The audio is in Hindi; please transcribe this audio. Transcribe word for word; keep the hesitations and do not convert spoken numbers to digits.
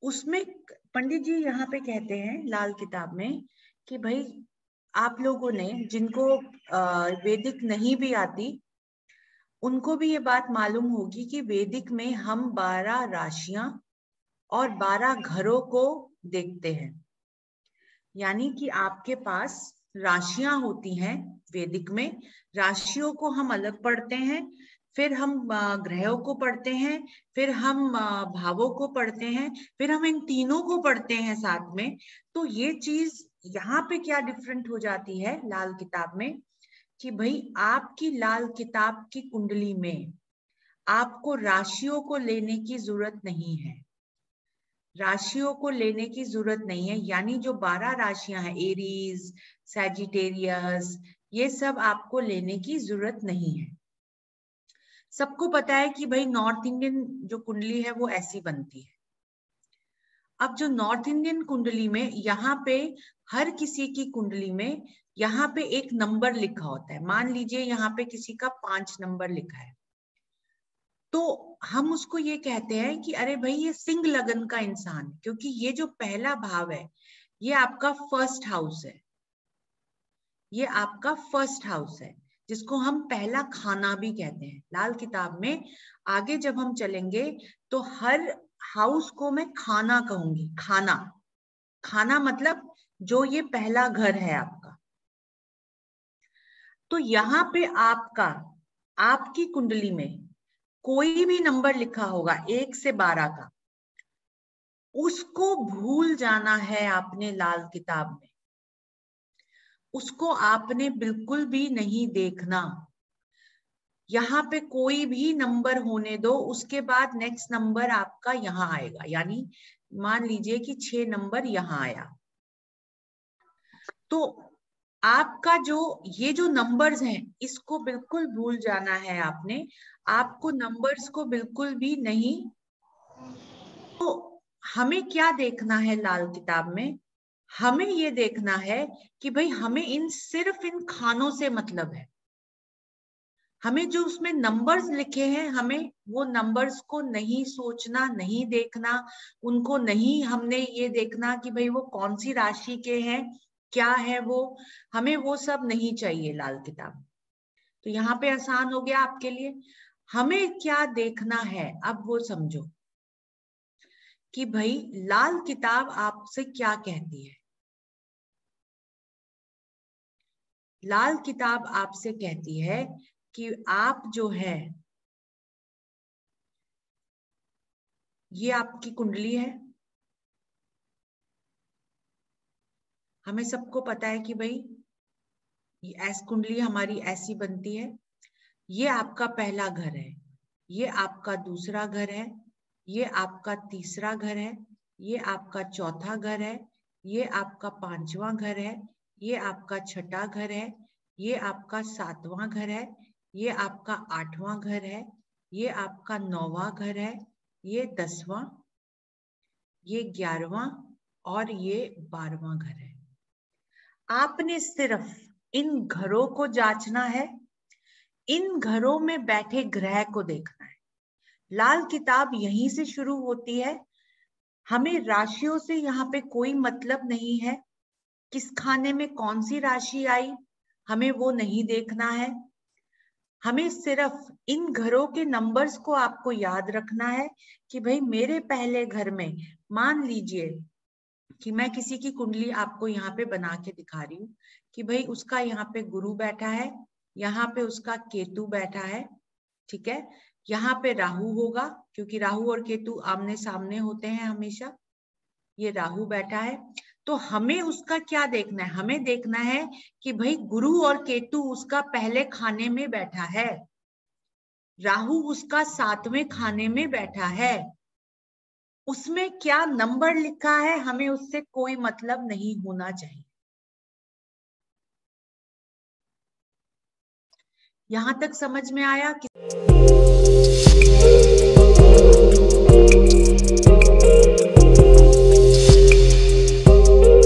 उसमें पंडित जी यहाँ पे कहते हैं लाल किताब में कि भाई आप लोगों ने जिनको वैदिक नहीं भी आती उनको भी ये बात मालूम होगी कि वैदिक में हम बारह राशियां और बारह घरों को देखते हैं। यानी कि आपके पास राशियां होती हैं वैदिक में, राशियों को हम अलग पढ़ते हैं, फिर हम ग्रहों को पढ़ते हैं, फिर हम भावों को पढ़ते हैं, फिर हम इन तीनों को पढ़ते हैं साथ में। तो ये चीज यहाँ पे क्या डिफरेंट हो जाती है लाल किताब में कि भाई आपकी लाल किताब की कुंडली में आपको राशियों को लेने की जरूरत नहीं है, राशियों को लेने की जरूरत नहीं है। यानी जो बारह राशियां हैं एरीज, सैजिटेरियस, ये सब आपको लेने की जरूरत नहीं है। सबको पता है कि भाई नॉर्थ इंडियन जो कुंडली है वो ऐसी बनती है। अब जो नॉर्थ इंडियन कुंडली में यहाँ पे हर किसी की कुंडली में यहाँ पे एक नंबर लिखा होता है। मान लीजिए यहाँ पे किसी का पांच नंबर लिखा है, तो हम उसको ये कहते हैं कि अरे भाई ये सिंह लगन का इंसान, क्योंकि ये जो पहला भाव है ये आपका फर्स्ट हाउस है, ये आपका फर्स्ट हाउस है जिसको हम पहला खाना भी कहते हैं। लाल किताब में आगे जब हम चलेंगे तो हर हाउस को मैं खाना कहूंगी। खाना, खाना मतलब जो ये पहला घर है आपका। तो यहाँ पे आपका, आपकी कुंडली में कोई भी नंबर लिखा होगा एक से बारह का, उसको भूल जाना है आपने लाल किताब में, उसको आपने बिल्कुल भी नहीं देखना। यहाँ पे कोई भी नंबर होने दो, उसके बाद नेक्स्ट नंबर आपका यहाँ आएगा। यानी मान लीजिए कि छह नंबर यहाँ आया, तो आपका जो ये जो नंबर्स हैं इसको बिल्कुल भूल जाना है आपने। आपको नंबर्स को बिल्कुल भी नहीं। तो हमें क्या देखना है लाल किताब में? हमें ये देखना है कि भाई हमें इन सिर्फ इन खानों से मतलब है। हमें जो उसमें नंबर्स लिखे हैं हमें वो नंबर्स को नहीं सोचना, नहीं देखना, उनको नहीं हमने ये देखना कि भाई वो कौन सी राशि के हैं, क्या है वो, हमें वो सब नहीं चाहिए लाल किताब। तो यहाँ पे आसान हो गया आपके लिए। हमें क्या देखना है अब वो समझो कि भाई लाल किताब आपसे क्या कहती है। लाल किताब आपसे कहती है कि आप जो है, ये आपकी कुंडली है, हमें सबको पता है कि भाई ये ऐसी कुंडली हमारी ऐसी बनती है। ये आपका पहला घर है, ये आपका दूसरा घर है, ये आपका तीसरा घर है, ये आपका चौथा घर है, ये आपका पांचवा घर है, ये आपका छठा घर है, ये आपका सातवां घर है, ये आपका आठवां घर है, ये आपका नौवां घर है, ये दसवां, ये ग्यारहवां और ये बारहवां घर है। आपने सिर्फ इन घरों को जांचना है, इन घरों में बैठे ग्रह को देखना है। लाल किताब यहीं से शुरू होती है। हमें राशियों से यहाँ पे कोई मतलब नहीं है, किस खाने में कौन सी राशि आई हमें वो नहीं देखना है। हमें सिर्फ इन घरों के नंबर्स को आपको याद रखना है कि भाई मेरे पहले घर में, मान लीजिए कि मैं किसी की कुंडली आपको यहाँ पे बना के दिखा रही हूँ कि भाई उसका यहाँ पे गुरु बैठा है, यहाँ पे उसका केतु बैठा है, ठीक है, यहाँ पे राहु होगा क्योंकि राहु और केतु आमने सामने होते हैं हमेशा, ये राहु बैठा है। तो हमें उसका क्या देखना है? हमें देखना है कि भाई गुरु और केतु उसका पहले खाने में बैठा है, राहु उसका सातवें खाने में बैठा है, उसमें क्या नंबर लिखा है हमें उससे कोई मतलब नहीं होना चाहिए। यहां तक समझ में आया?